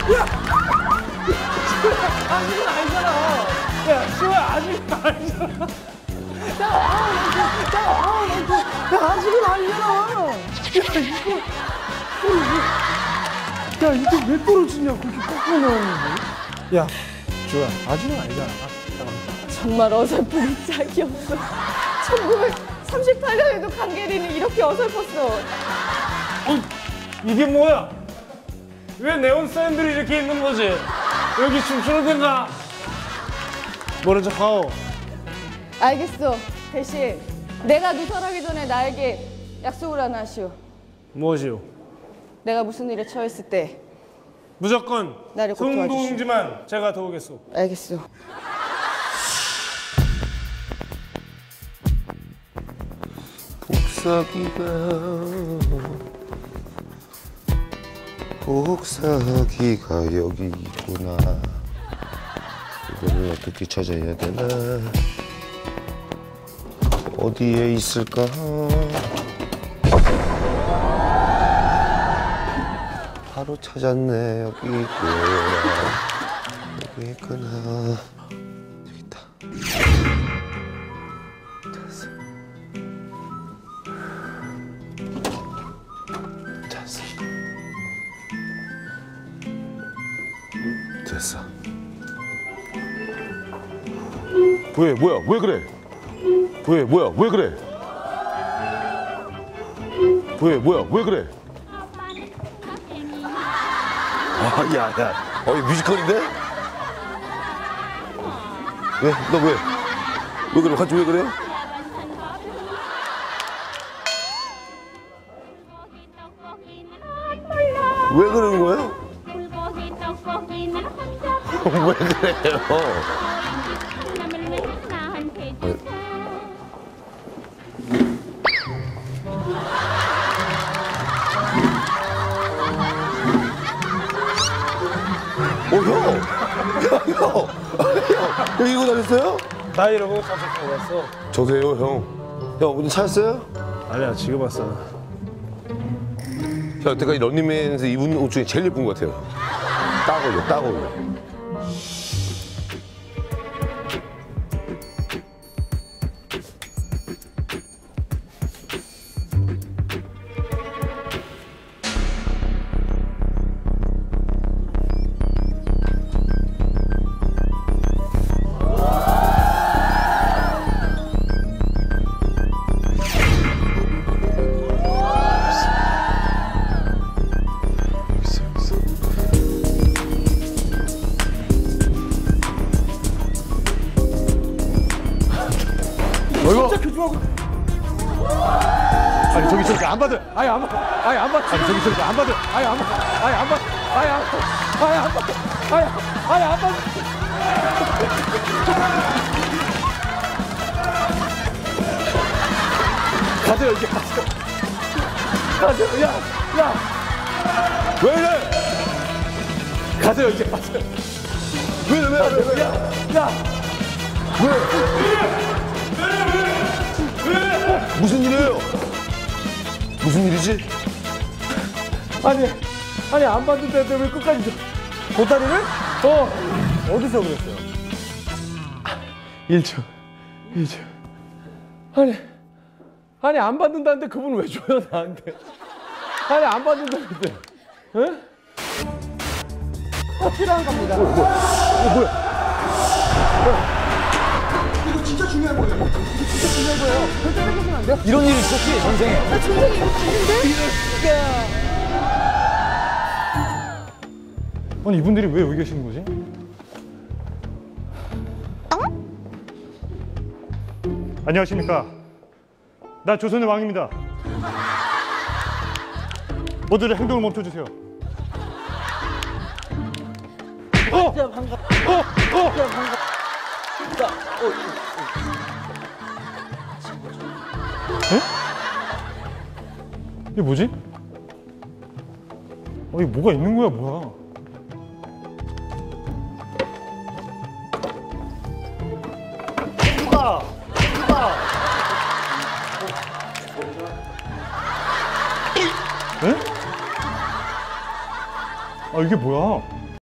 아직은 아니잖아. 야, 시호야, 아직은 아니잖아. 야, 아직은 아니잖아. 야, 이게 왜 떨어지냐, 그렇게 꺾고 나오는데. 야, 지호야, 아직은 아니잖아. 잠깐만. 정말 어설픈 짝이 없어. 1938년에도 강계리는 이렇게 어설펐어. 이게 뭐야? 왜 네온 사인들이 이렇게 있는 거지? 여기 춤추는 데인가? 모른 척하오. 알겠어. 대신 내가 누설하기 전에 나에게 약속을 하나 하시오. 무엇이오? 내가 무슨 일에 처했을 때 무조건 나를 꼭 도와주시오. 성동지만 제가 도우겠소. 알겠어. 복사기가 여기 있구나. 이거를 어떻게 찾아야 되나? 어디에 있을까? 바로 찾았네. 여기 있구나. 여기 있구나. 여기 있다. 됐어. 됐어. 왜 뭐야? 왜 그래? 왜 뭐야? 왜 그래? 왜 뭐야? 왜 그래? 아, 야. 이거 뮤지컬인데? 왜? 너 왜? 왜 그래? 같이 왜 그래? 왜 그러는 거예요? 왜 그래요? 형! 형, 이거 다녔어요? 나 이러고 깜짝 놀랐어. 저도요, 형. 형, 오늘 찾았어요? 아니야, 지금 왔어. 형, 여태까지 런닝맨에서 입은 옷 중에 제일 예쁜 것 같아요. 딱 어울려, 딱 어울려. 진짜 교주하고. 아니 저기 안 받아. 아예 안 받아. 아예 안 받아. 아니 저기 안 받아. 아예 안 받아. 아예 안 받아. 아예 안 받아. 아예 안 받아. 아예 안 받아. 가세요 이제 가세요. 가세요. 야. 왜 이래? 가세요 이제 가세요. 왜? 야. 무슨 일이에요? 무슨 일이지? 아니 안 받는다는데 왜 끝까지 줘? 보따리를? 어디서 그랬어요? 1초. 아니 안 받는다는데 그분 왜 줘요 나한테? 아니 안 받는다는데. 응? 필요한 겁니다. 뭐야? 이거 진짜 중요한 거예요. 이거 진짜 중요한 거예요. 절대 해보시면 안 돼요? 이런 일이 있었지 전생에. 전생에 이거 봤는데? 아니 이분들이 왜 여기 계시는 거지? 안녕하십니까. 나 조선의 왕입니다. 모두들 행동을 멈춰주세요. 에? 이게 뭐지? 이게 뭐가 있는 거야 뭐야? 누가? 에? 이게 뭐야?